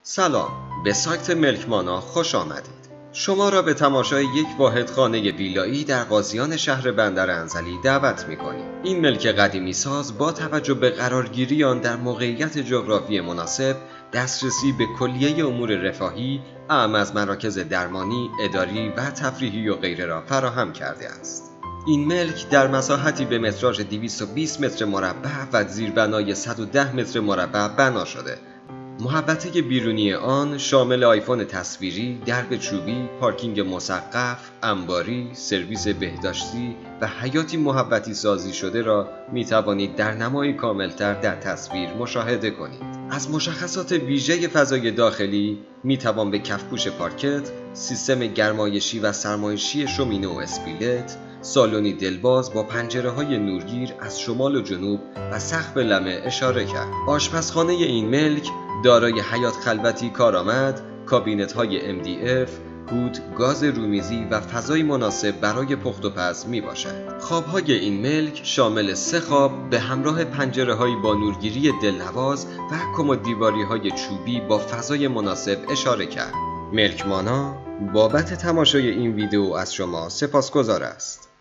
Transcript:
سلام، به سایت ملکمانا خوش آمدید. شما را به تماشای یک واحد خانه ویلایی در قاضیان شهر بندر انزلی دعوت می‌کنیم. این ملک قدیمی ساز با توجه به قرارگیری آن در موقعیت جغرافی مناسب، دسترسی به کلیه امور رفاهی، اعم از مراکز درمانی، اداری و تفریحی و غیره را فراهم کرده است. این ملک در مساحتی به متراژ 220 متر مربع و زیربنای 110 متر مربع بنا شده. محوطه بیرونی آن شامل آیفون تصویری، درب چوبی، پارکینگ مسقف، انباری، سرویس بهداشتی و حیاتی محوطی سازی شده را می توانید در نمایی کاملتر در تصویر مشاهده کنید. از مشخصات ویژه فضای داخلی می توان به کفپوش پارکت، سیستم گرمایشی و سرمایشی شومینه و اسپیلت، سالنی دلباز با پنجره‌های نورگیر از شمال و جنوب و سقف لمه اشاره کرد. آشپزخانه این ملک دارای حیاط خلوتی کارآمد، کابینت‌های MDF، هود، گاز رومیزی و فضای مناسب برای پخت و پز میباشد. خواب‌های این ملک شامل 3 خواب به همراه پنجره‌هایی با نورگیری دلنواز و کمد دیواری‌های چوبی با فضای مناسب اشاره کرد. ملکمانا بابت تماشای این ویدیو از شما سپاسگزار است.